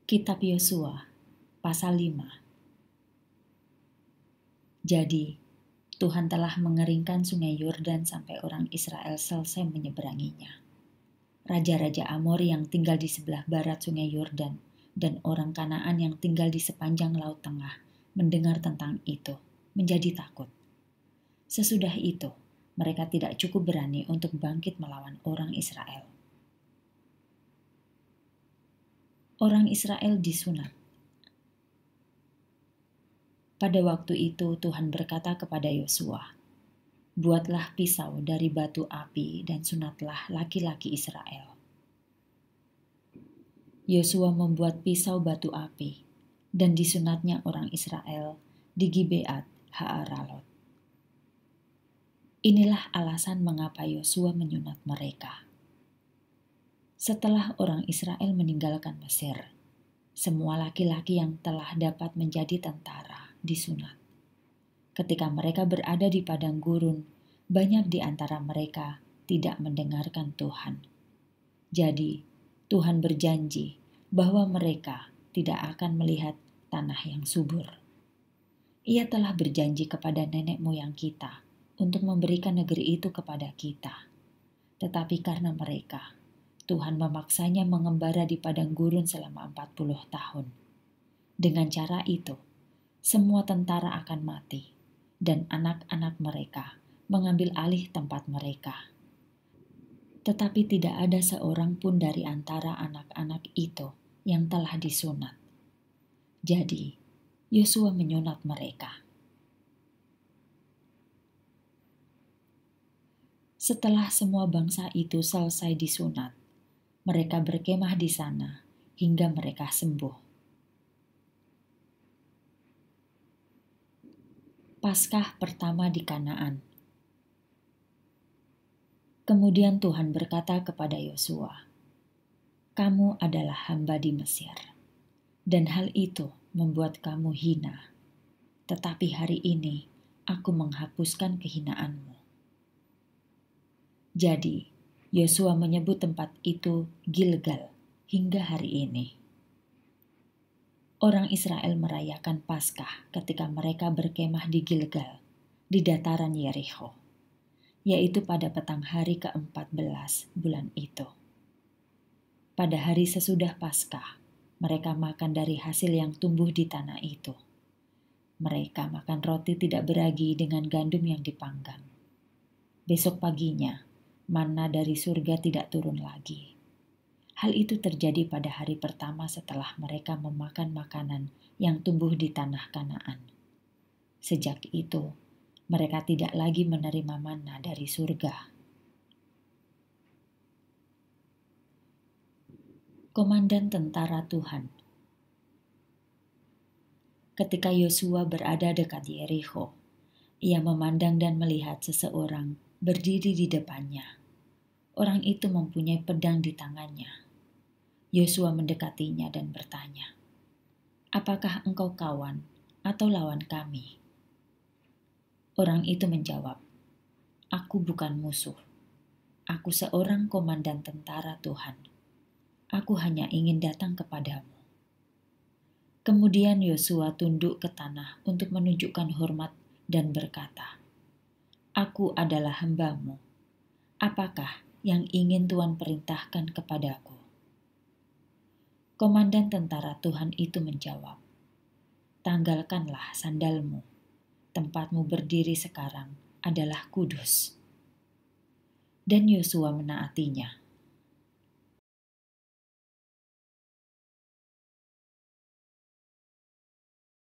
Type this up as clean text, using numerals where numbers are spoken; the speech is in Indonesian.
Kitab Yosua, pasal 5. Jadi, Tuhan telah mengeringkan sungai Yordan sampai orang Israel selesai menyeberanginya. Raja-raja Amor yang tinggal di sebelah barat sungai Yordan dan orang Kanaan yang tinggal di sepanjang Laut Tengah mendengar tentang itu, menjadi takut. Sesudah itu, mereka tidak cukup berani untuk bangkit melawan orang Israel. Orang Israel disunat. Pada waktu itu Tuhan berkata kepada Yosua, "Buatlah pisau dari batu api dan sunatlah laki-laki Israel." Yosua membuat pisau batu api dan disunatnya orang Israel di Gibeat Ha'aralot. Inilah alasan mengapa Yosua menyunat mereka. Setelah orang Israel meninggalkan Mesir, semua laki-laki yang telah dapat menjadi tentara disunat. Ketika mereka berada di padang gurun, banyak di antara mereka tidak mendengarkan Tuhan. Jadi, Tuhan berjanji bahwa mereka tidak akan melihat tanah yang subur. Ia telah berjanji kepada nenek moyang kita untuk memberikan negeri itu kepada kita. Tetapi karena mereka, Tuhan memaksanya mengembara di padang gurun selama 40 tahun. Dengan cara itu, semua tentara akan mati, dan anak-anak mereka mengambil alih tempat mereka. Tetapi tidak ada seorang pun dari antara anak-anak itu yang telah disunat. Jadi, Yosua menyunat mereka. Setelah semua bangsa itu selesai disunat, mereka berkemah di sana hingga mereka sembuh. Paskah pertama di Kanaan. Kemudian Tuhan berkata kepada Yosua, "Kamu adalah hamba di Mesir, dan hal itu membuat kamu hina. Tetapi hari ini aku menghapuskan kehinaanmu." Jadi, Yosua menyebut tempat itu Gilgal hingga hari ini. Orang Israel merayakan Paskah ketika mereka berkemah di Gilgal, di dataran Yerikho, yaitu pada petang hari ke-14 bulan itu. Pada hari sesudah Paskah, mereka makan dari hasil yang tumbuh di tanah itu. Mereka makan roti tidak beragi dengan gandum yang dipanggang. Besok paginya, manna dari surga tidak turun lagi. Hal itu terjadi pada hari pertama setelah mereka memakan makanan yang tumbuh di tanah Kanaan. Sejak itu, mereka tidak lagi menerima manna dari surga. Komandan tentara Tuhan. Ketika Yosua berada dekat Yerikho, ia memandang dan melihat seseorang berdiri di depannya. Orang itu mempunyai pedang di tangannya. Yosua mendekatinya dan bertanya, "Apakah engkau kawan atau lawan kami?" Orang itu menjawab, "Aku bukan musuh. Aku seorang komandan tentara Tuhan. Aku hanya ingin datang kepadamu." Kemudian Yosua tunduk ke tanah untuk menunjukkan hormat dan berkata, "Aku adalah hambamu. Apakah yang ingin Tuhan perintahkan kepadaku?" Komandan tentara Tuhan itu menjawab, "Tanggalkanlah sandalmu. Tempatmu berdiri sekarang adalah kudus." Dan Yosua menaatinya.